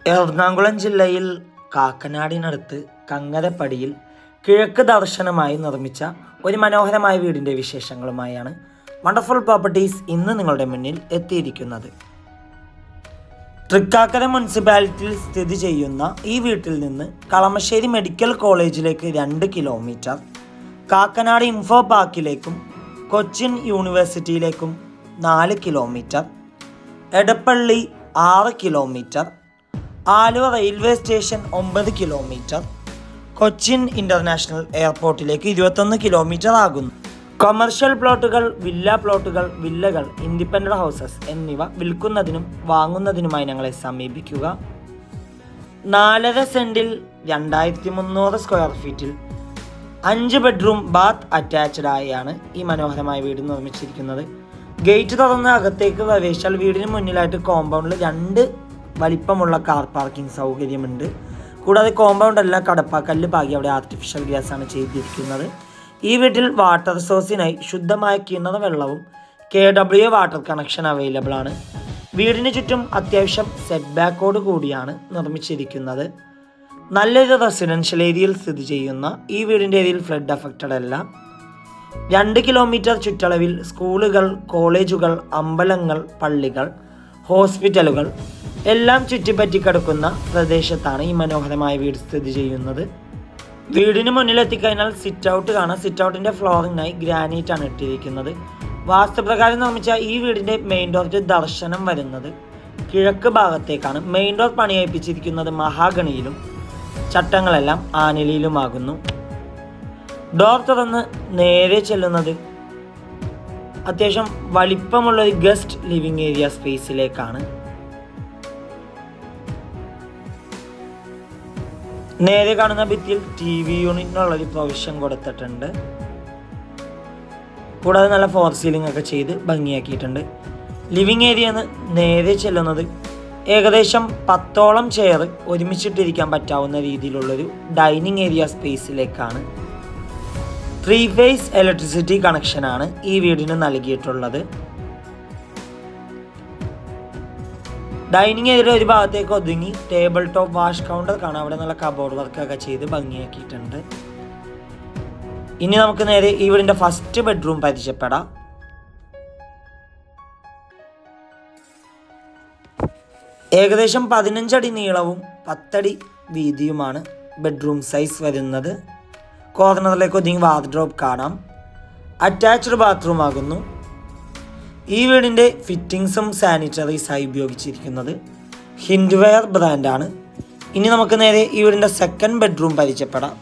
എറണാകുളം ജില്ലയിൽ കാക്കനാടിനടുത്ത് കങ്ങരപ്പടിയിൽ കിഴക്ക് ദർശനമായി നിർമ്മിച്ച ഒരു മനോഹരമായ വീടിൻ്റെ വിശേഷങ്ങളുമായാണ് വണ്ടർഫുൾ പ്രോപ്പർട്ടീസ് ഇന്ന് നിങ്ങളുടെ മുന്നിൽ എത്തിയിരിക്കുന്നത്. തൃക്കാക്കര മുനിസിപ്പാലിറ്റിയിൽ സ്ഥിതി ചെയ്യുന്ന ഈ വീട്ടിൽ നിന്ന് കളമശ്ശേരി മെഡിക്കൽ കോളേജിലേക്ക് 2 കിലോമീറ്റർ, കാക്കനാട് ഇൻഫോ പാർക്കിലേക്കും കൊച്ചിൻ യൂണിവേഴ്സിറ്റിയിലേക്കും 4 kilometre, Edappally 6 kilometre, Aluva railway station 9 kilometre, Cochin international എയർപോർട്ടിലേക്ക് 21 കിലോമീറ്റർ ആകുന്നു. കൊമേഴ്ഷ്യൽ പ്ലോട്ടുകൾ, വില്ല പ്ലോട്ടുകൾ, വില്ലകൾ, ഇൻഡിപെൻഡൻ്റ് ഹൗസസ് എന്നിവ വിൽക്കുന്നതിനും വാങ്ങുന്നതിനുമായി ഞങ്ങളെ സമീപിക്കുക. 4.5 സെൻറ്റിൽ 2300 സ്ക്വയർ ഫീറ്റിൽ 5 ബെഡ്റൂം ബാത്ത് അറ്റാച്ച്ഡ് ആയാണ് ഈ മനോഹരമായ വീട് നിർമ്മിച്ചിരിക്കുന്നത്. ഗേറ്റ് തുറന്ന് അകത്തേക്ക് പ്രവേശിച്ചാൽ വീടിന് മുന്നിലായിട്ട് കോമ്പൗണ്ടിൽ 2 വലിപ്പമുള്ള കാർ പാർക്കിംഗ് സൗകര്യമുണ്ട്. കൂടാതെ കോമ്പൗണ്ടെല്ലാം കടപ്പാക്കല്ല് പാകി അവിടെ ആർട്ടിഫിഷ്യൽ ഗ്യാസാണ് ചെയ്തിരിക്കുന്നത്. ഈ വീട്ടിൽ വാട്ടർ സോഴ്സിനായി ശുദ്ധമായ കിണർ വെള്ളവും KW വാട്ടർ കണക്ഷൻ അവൈലബിൾ ആണ്. വീടിന് ചുറ്റും അത്യാവശ്യം സെറ്റ് ബാക്കോട് കൂടിയാണ് നിർമ്മിച്ചിരിക്കുന്നത്. നല്ലൊരു റെസിഡൻഷ്യൽ ഏരിയയിൽ സ്ഥിതി ചെയ്യുന്ന ഈ വീടിൻ്റെ ഏരിയയിൽ ഫ്ലഡ് അഫക്റ്റഡ് അല്ല. 2 കിലോമീറ്റർ ചുറ്റളവിൽ സ്കൂളുകൾ, കോളേജുകൾ, അമ്പലങ്ങൾ, പള്ളികൾ, ഹോസ്പിറ്റലുകൾ എല്ലാം ചുറ്റിപ്പറ്റി കിടക്കുന്ന പ്രദേശത്താണ് ഈ മനോഹരമായ വീട് സ്ഥിതി ചെയ്യുന്നത്. വീടിന് മുന്നിലെത്തിക്കഴിഞ്ഞാൽ സിറ്റ് ഔട്ട് കാണാം. സിറ്റ് ഔട്ടിൻ്റെ ഫ്ലോറിനായി ഗ്രാനൈറ്റ് ആണ് ഇട്ടിരിക്കുന്നത്. വാസ്തുപ്രകാരം നിർമ്മിച്ച ഈ വീടിൻ്റെ മെയിൻ ഡോറിൻ്റെ ദർശനം വരുന്നത് കിഴക്ക് ഭാഗത്തേക്കാണ്. മെയിൻ ഡോർ പണിയേൽപ്പിച്ചിരിക്കുന്നത് മഹാഗണിയിലും ചട്ടങ്ങളെല്ലാം ആനിലയിലുമാകുന്നു. ഡോർ തുറന്ന് നേരെ ചെല്ലുന്നത് അത്യാവശ്യം വലിപ്പമുള്ളൊരു ഗസ്റ്റ് ലിവിംഗ് ഏരിയ സ്പേസിലേക്കാണ്. നേരെ കാണുന്ന ഭിത്തിയിൽ TV യൂണിറ്റിനുള്ളൊരു പ്രൊവിഷൻ കൊടുത്തിട്ടുണ്ട്. കൂടാതെ നല്ല ഫോർ സീലിംഗ് ഒക്കെ ചെയ്ത് ഭംഗിയാക്കിയിട്ടുണ്ട്. ലിവിംഗ് ഏരിയ നേരെ ചെല്ലുന്നത് ഏകദേശം 10ഓളം ചെയർ ഒരുമിച്ചിട്ടിരിക്കാൻ പറ്റാവുന്ന രീതിയിലുള്ളൊരു ഡൈനിങ് ഏരിയ സ്പേസിലേക്കാണ്. 3 ഫേസ് ഇലക്ട്രിസിറ്റി കണക്ഷനാണ് ഈ വീടിന് നൽകിയിട്ടുള്ളത്. ഡൈനിങ് ഏരിയയുടെ ഒരു ഭാഗത്തേക്ക് ഒതുങ്ങി ടേബിൾ ടോപ്പ് വാഷ് കൗണ്ടർ കാണാം. അവിടെ നല്ല കബോർഡ് വർക്കൊക്കെ ചെയ്ത് ഭംഗിയാക്കിയിട്ടുണ്ട്. ഇനി നമുക്ക് നേരെ ഈ വീടിൻ്റെ ഫസ്റ്റ് ബെഡ്റൂം പരിചയപ്പെടാം. ഏകദേശം 15 അടി നീളവും 10 അടി വീതിയുമാണ് ബെഡ്റൂം സൈസ് വരുന്നത്. കോർണറിലേക്ക് ഒതുങ്ങി വാർഡ്രോബ് കാണാം. അറ്റാച്ച്ഡ് ബാത്റൂം ആകുന്നു. ഈ വീടിൻ്റെ ഫിറ്റിങ്സും സാനിറ്ററീസായി ഉപയോഗിച്ചിരിക്കുന്നത് ഹിൻഡ്വെയർ ബ്രാൻഡാണ്. ഇനി നമുക്ക് നേരെ ഈ വീടിൻ്റെ സെക്കൻഡ് ബെഡ്റൂം പരിചയപ്പെടാം.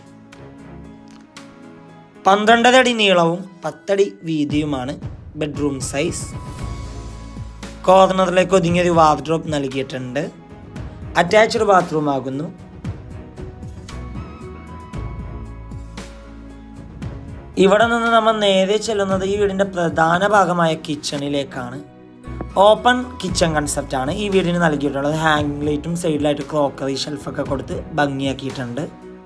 12 അടി നീളവും 10 അടി വീതിയുമാണ് ബെഡ്റൂം സൈസ്. കോർണറിലേക്ക് ഒതുങ്ങിയൊരു വാർഡ്രോബ് നൽകിയിട്ടുണ്ട്. അറ്റാച്ച്ഡ് ബാത്റൂം ആകുന്നു. ഇവിടെ നിന്ന് നമ്മൾ നേരെ ചെല്ലുന്നത് ഈ വീടിൻ്റെ പ്രധാന ഭാഗമായ കിച്ചണിലേക്കാണ്. ഓപ്പൺ കിച്ചൺ കൺസെപ്റ്റാണ് ഈ വീടിന് നൽകിയിട്ടുള്ളത്. ഹാങ്ങിങ് ലൈറ്റും സൈഡിലായിട്ട് ക്രോക്കറി ഷെൽഫൊക്കെ കൊടുത്ത് ഭംഗിയാക്കിയിട്ടുണ്ട്.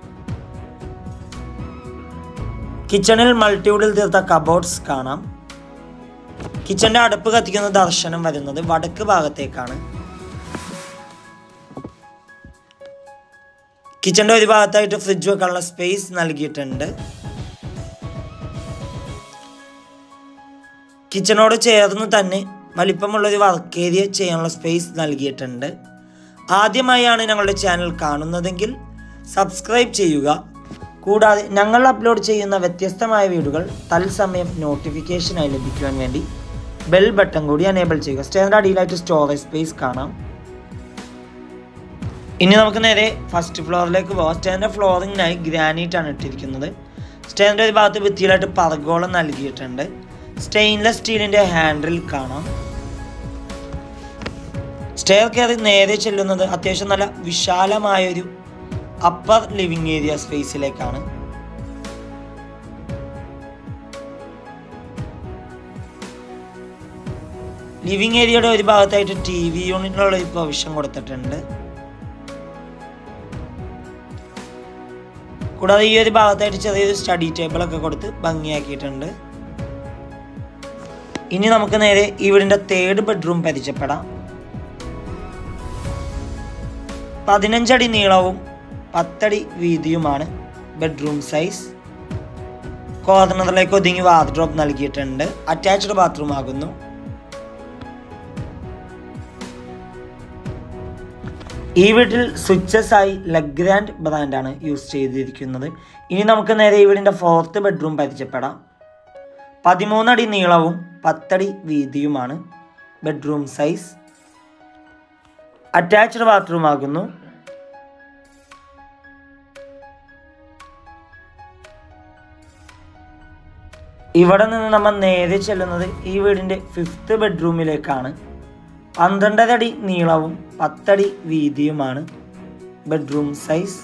കിച്ചണിൽ മൾട്ടിവുഡിൽ തീർത്ത കബോർഡ്സ് കാണാം. കിച്ചൻ്റെ അടുപ്പ് കത്തിക്കുന്ന ദർശനം വരുന്നത് വടക്ക് ഭാഗത്തേക്കാണ്. കിച്ചൻ്റെ ഒരു ഭാഗത്തായിട്ട് ഫ്രിഡ്ജ് വെക്കാനുള്ള സ്പേസ് നൽകിയിട്ടുണ്ട്. കിച്ചണോട് ചേർന്ന് തന്നെ വലിപ്പമുള്ളൊരു വർക്ക് ഏരിയ ചെയ്യാനുള്ള സ്പേസ് നൽകിയിട്ടുണ്ട്. ആദ്യമായാണ് ഞങ്ങളുടെ ചാനൽ കാണുന്നതെങ്കിൽ സബ്സ്ക്രൈബ് ചെയ്യുക. കൂടാതെ ഞങ്ങൾ അപ്ലോഡ് ചെയ്യുന്ന വ്യത്യസ്തമായ വീഡിയോകൾ തത്സമയം നോട്ടിഫിക്കേഷനായി ലഭിക്കുവാൻ വേണ്ടി ബെൽ ബട്ടൺ കൂടി എനേബിൾ ചെയ്യുക. സ്റ്റെയറിൻ്റെ അടിയിലായിട്ട് സ്റ്റോറേജ് സ്പേസ് കാണാം. ഇനി നമുക്ക് നേരെ ഫസ്റ്റ് ഫ്ലോറിലേക്ക് പോകാം. സ്റ്റെയറിൻ്റെ ഫ്ലോറിങ്ങിനായി ഗ്രാനൈറ്റ് ആണ് ഇട്ടിരിക്കുന്നത്. സ്റ്റെയറിൻ്റെ ഒരു ഭാഗത്ത് ഭിത്തിയിലായിട്ട് പർഗോളം നൽകിയിട്ടുണ്ട്. സ്റ്റെയിൻലെസ് സ്റ്റീലിൻ്റെ ഹാൻഡിൽ കാണാം. സ്റ്റെയർ കയറി നേരെ ചെല്ലുന്നത് അത്യാവശ്യം നല്ല വിശാലമായൊരു അപ്പർ ലിവിംഗ് ഏരിയ സ്പേസിലേക്കാണ്. ലിവിംഗ് ഏരിയയുടെ ഒരു ഭാഗത്തായിട്ട് TV യൂണിറ്റിനുള്ള ഒരു പ്രൊവിഷൻ കൊടുത്തിട്ടുണ്ട്. കൂടാതെ ഈ ഒരു ഭാഗത്തായിട്ട് ചെറിയൊരു സ്റ്റഡി ടേബിളൊക്കെ കൊടുത്ത് ഭംഗിയാക്കിയിട്ടുണ്ട്. ഇനി നമുക്ക് നേരെ ഈ വീടിൻ്റെ തേർഡ് ബെഡ്റൂം പരിചയപ്പെടാം. 15 അടി നീളവും 10 അടി വീതിയുമാണ് ബെഡ്റൂം സൈസ്. കോർണറിലേക്ക് ഒതുങ്ങി വാർഡ്രോബ് നൽകിയിട്ടുണ്ട്. അറ്റാച്ച്ഡ് ബാത്റൂം ആകുന്നു. ഈ വീട്ടിൽ സ്വിച്ചസ് ആയി ലഗ്രാൻഡ് ബ്രാൻഡാണ് യൂസ് ചെയ്തിരിക്കുന്നത്. ഇനി നമുക്ക് നേരെ ഈ വീടിൻ്റെ 4th ബെഡ്റൂം പരിചയപ്പെടാം. 13 അടി നീളവും 10 അടി വീതിയുമാണ് ബെഡ്റൂം സൈസ്. അറ്റാച്ച്ഡ് ബാത്റൂം ആകുന്നു. ഇവിടെ നിന്ന് നമ്മൾ നേരെ ചെല്ലുന്നത് ഈ വീടിൻ്റെ 5th ബെഡ്റൂമിലേക്കാണ്. 12 അടി നീളവും 10 അടി വീതിയുമാണ് ബെഡ്റൂം സൈസ്.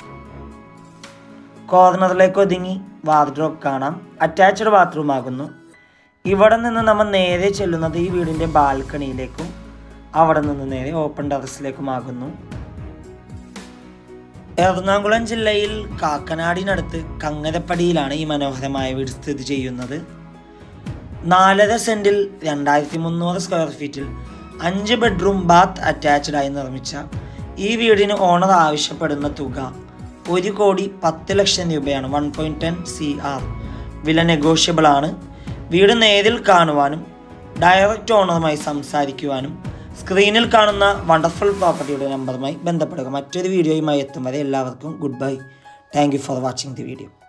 കോർണറിലേക്ക് ഒതുങ്ങി വാർഡ്രോബ് കാണാം. അറ്റാച്ച്ഡ് ബാത്റൂം ആകുന്നു. ഇവിടെ നിന്ന് നമ്മൾ നേരെ ചെല്ലുന്നത് ഈ വീടിൻ്റെ ബാൽക്കണിയിലേക്കും അവിടെ നിന്ന് നേരെ ഓപ്പൺ ടെറസിലേക്കുമാകുന്നു. എറണാകുളം ജില്ലയിൽ കാക്കനാടിനടുത്ത് കങ്ങരപ്പടിയിലാണ് ഈ മനോഹരമായ വീട് സ്ഥിതി ചെയ്യുന്നത്. 4.5 സെൻറ്റിൽ 2300 സ്ക്വയർ ഫീറ്റിൽ 5 ബെഡ്റൂം ബാത്ത് അറ്റാച്ച്ഡായി നിർമ്മിച്ച ഈ വീടിന് ഓണർ ആവശ്യപ്പെടുന്ന തുക 1,10,00,000 രൂപയാണ്. 1.10 CR. വില നെഗോഷ്യബിൾ ആണ്. വീട് നേരിൽ കാണുവാനും ഡയറക്റ്റ് ഓണറുമായി സംസാരിക്കുവാനും സ്ക്രീനിൽ കാണുന്ന വണ്ടർഫുൾ പ്രോപ്പർട്ടിയുടെ നമ്പറുമായി ബന്ധപ്പെടുക. മറ്റൊരു വീഡിയോയുമായി എത്തും വരെ എല്ലാവർക്കും goodbye. Thank you for watching the video.